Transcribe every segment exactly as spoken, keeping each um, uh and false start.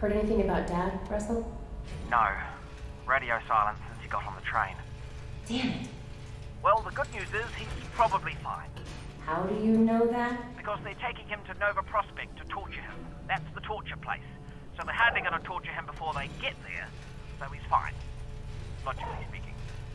Heard anything about Dad, Russell? No. Radio silence since he got on the train. Damn it. Well, the good news is he's probably fine. How do you know that? Because they're taking him to Nova Prospect to torture him. That's the torture place. So they're hardly going to torture him before they get there. So he's fine. Logically speaking.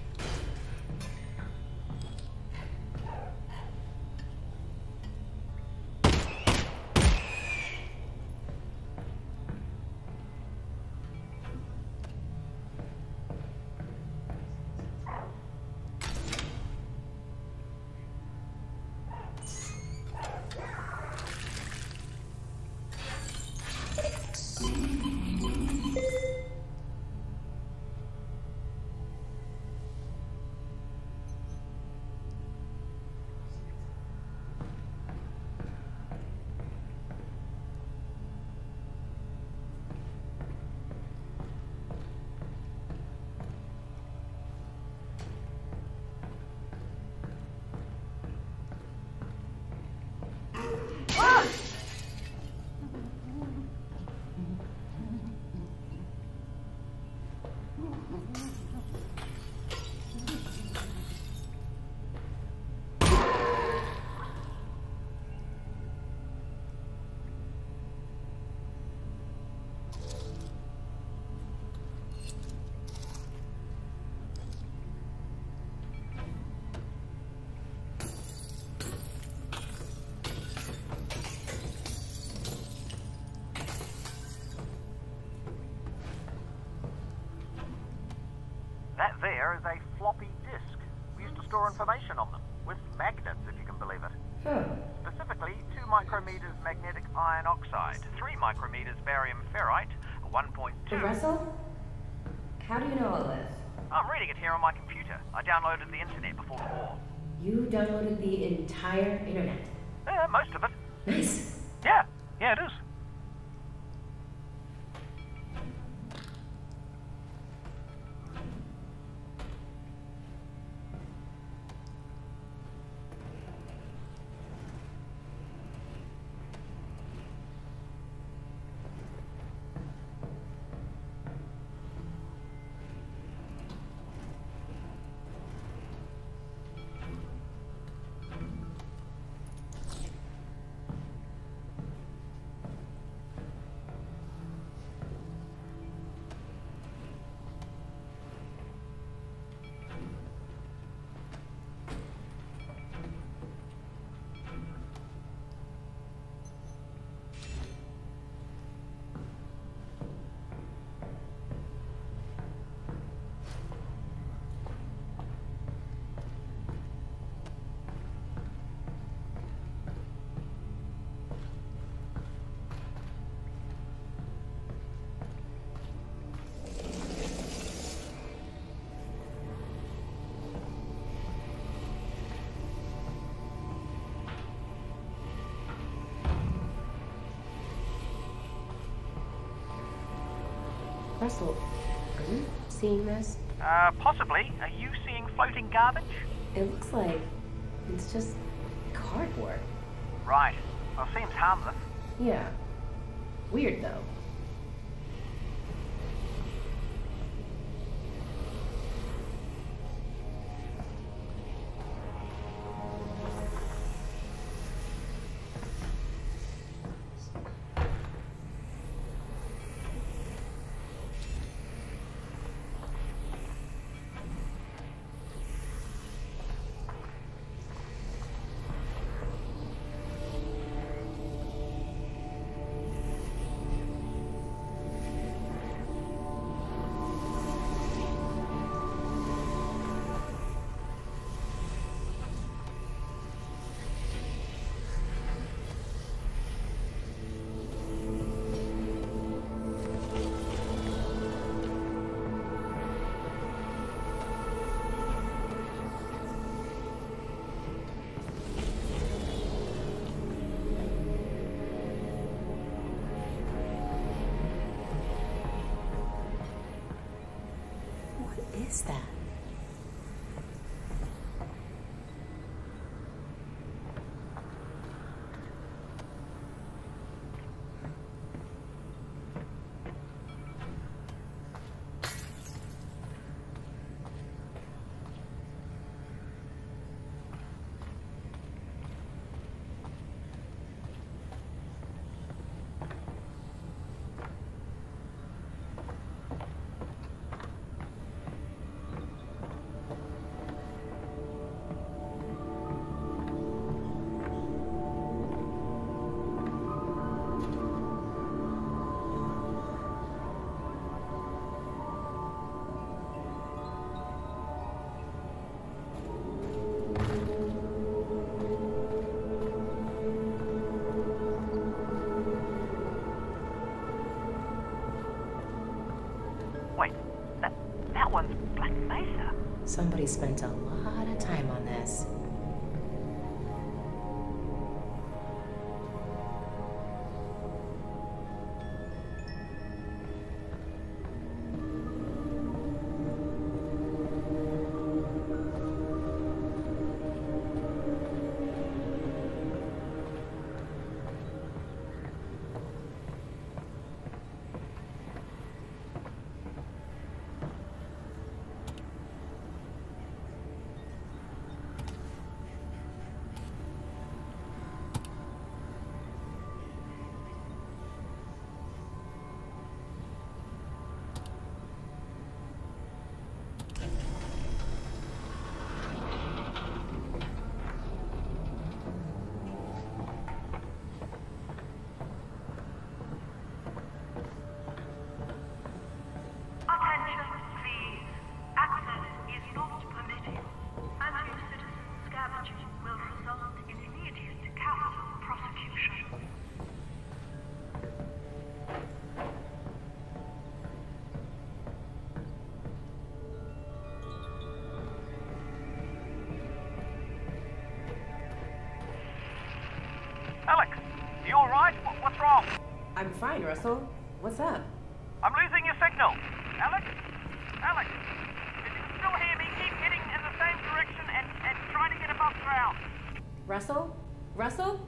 That there is a floppy disk. We used to store information on them, with magnets, if you can believe it. Huh. Specifically, two micrometers magnetic iron oxide, three micrometers barium ferrite, one point two... Russell? How do you know all this? I'm reading it here on my computer. I downloaded the internet before the war. You downloaded the entire internet. Uh, most of it. Nice. Yeah, yeah, it is. Russell, are you seeing this? Uh, possibly. Are you seeing floating garbage? It looks like it's just cardboard. Right. Well, seems harmless. Yeah. Weird, though. Somebody spent a lot of time on this. Alex, you alright? What's wrong? I'm fine, Russell. What's up? I'm losing your signal. Alex? Alex? If you can still hear me, keep heading in the same direction and, and try to get above ground. Russell? Russell?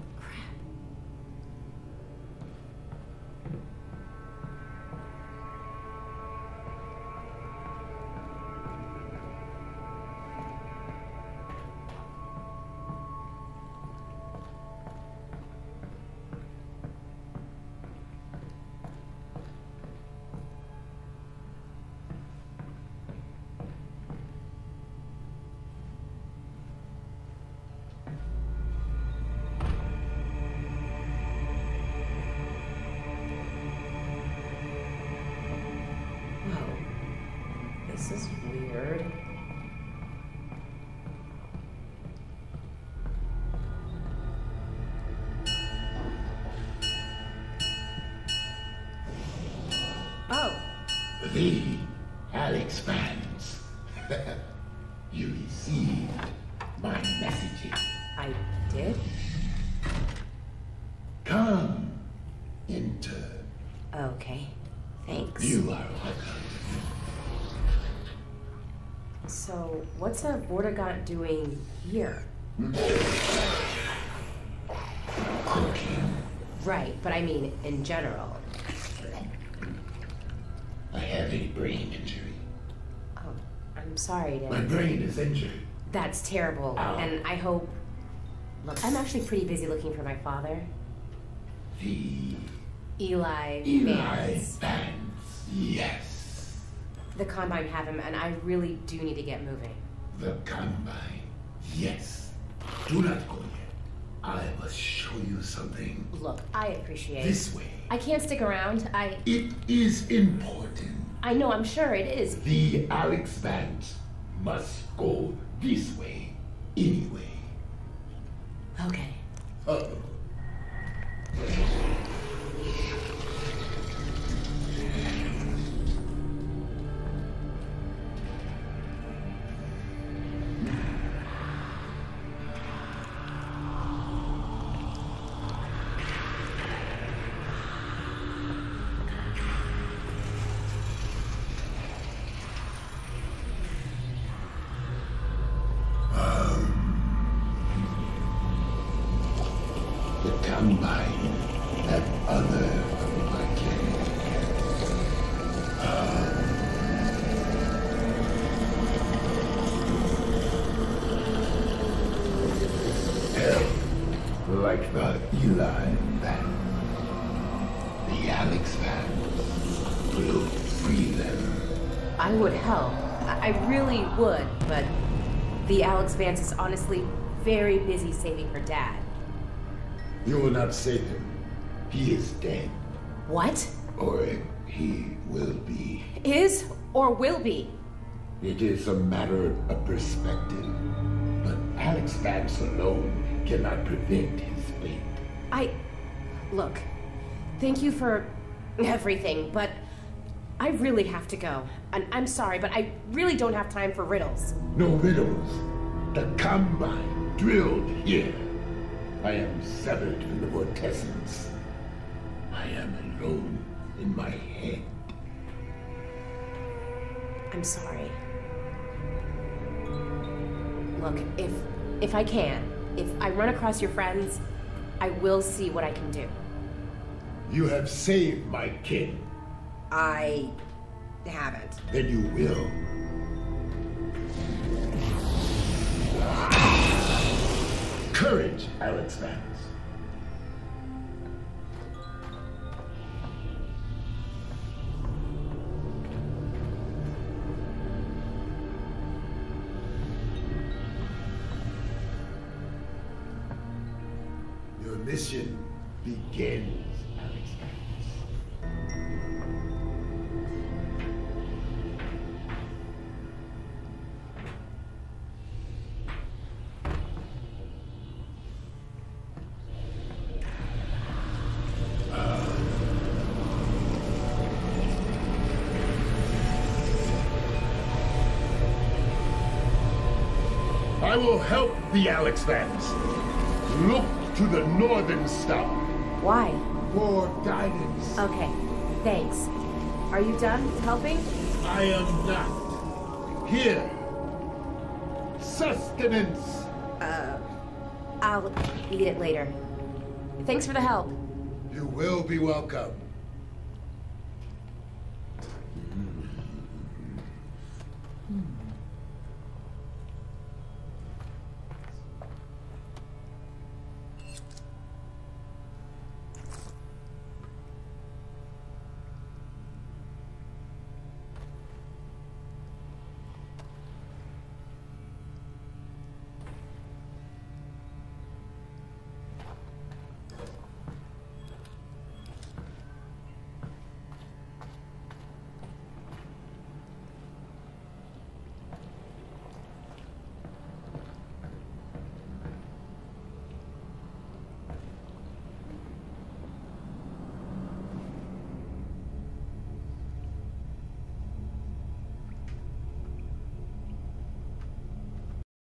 This is weird. Oh. The Alex fans. You received my messages. I did? Come, enter. Okay. Thanks. You are welcome. So, what's a Vortigaunt doing here? Cooking. Right, but I mean, in general. I have a brain injury. Oh, I'm sorry to... My brain is injured. That's terrible, Ow. and I hope... Look, I'm actually pretty busy looking for my father. The... Eli, Eli Vance. Vance. Yes. The Combine have him, and I really do need to get moving. The Combine. Yes. Do not go yet. I must show you something. Look, I appreciate... This way. I can't stick around. I... It is important. I know, I'm sure it is. The Alex Vance must go this way, anyway. Okay. Uh-oh. Combine have other of my kin. Um, hell, like the Eli Vance, the Alex Vance will free them. I would help. I I really would, but the Alex Vance is honestly very busy saving her dad. You will not save him. He is dead. What? Or he will be. Is or will be? It is a matter of perspective. But Alex Vance alone cannot prevent his fate. I... Look, thank you for everything, but I really have to go. And I'm sorry, but I really don't have time for riddles. No riddles. The Combine drilled here. I am severed from the Vortessence. I am alone in my head. I'm sorry. Look, if if I can, if I run across your friends, I will see what I can do. You have saved my kin. I haven't. Then you will. Courage, Alex Vance. Your mission begins, Alex Vance. I will help the Alex Vance. Look to the Northern Star Why? for guidance. Okay, thanks. Are you done helping? I am not. Here. Sustenance. Uh, I'll eat it later. Thanks for the help. You will be welcome.